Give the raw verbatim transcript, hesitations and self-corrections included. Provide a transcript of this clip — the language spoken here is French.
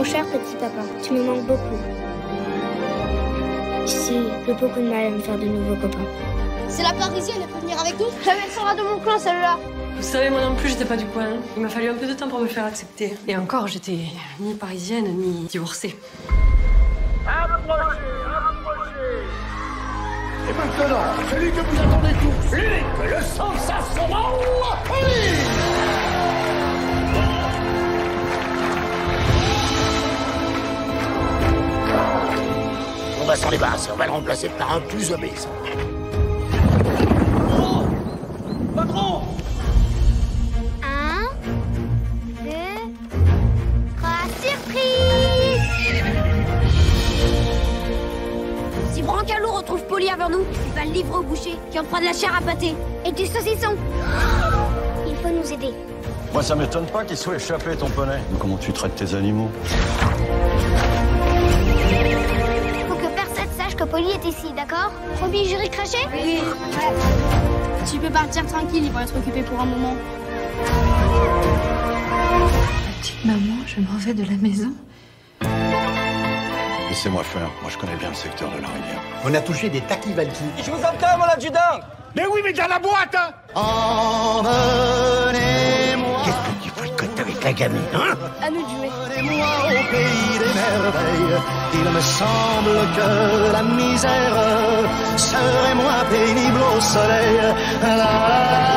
Mon cher petit papa, tu me manques beaucoup. Ici, j'ai beaucoup de mal à me faire de nouveaux copains. C'est la Parisienne, elle peut venir avec nous? Jamais elle sera de mon clan, celle-là. Vous savez, moi non plus, j'étais pas du coin. Il m'a fallu un peu de temps pour me faire accepter. Et encore, j'étais ni parisienne, ni divorcée. Approchez, approchez. Et maintenant, celui que vous attendez tous, lui, le sensationnel, oui. On va s'en débarrasser, on va le remplacer par un plus obéissant. Oh, patron! Un, deux, trois, surprise! Si Brancalou retrouve Polly avant nous, il va le livrer au boucher, qui en fera de la chair à pâté. Et du saucisson. Il faut nous aider. Moi, ça m'étonne pas qu'il soit échappé, ton poney. Comment tu traites tes animaux? Faut que personne sache que Polly est ici, d'accord? Promis, j'irai cracher? Oui. Ouais. Tu peux partir tranquille, ils vont être occupés pour un moment. Petite maman, je m'en vais de la maison. Laissez-moi faire. Moi, je connais bien le secteur de la rivière. On a touché des taquivalki. Je vous entends, mon adjudant. Mais oui, mais dans la boîte, hein. Emmenez-moi. Qu'est-ce que tu fricotes avec la gamine, hein? À nous de jouer. Emmenez-moi au pays des merveilles. Il me semble que la misère serait moins pénible au soleil. La, la, la.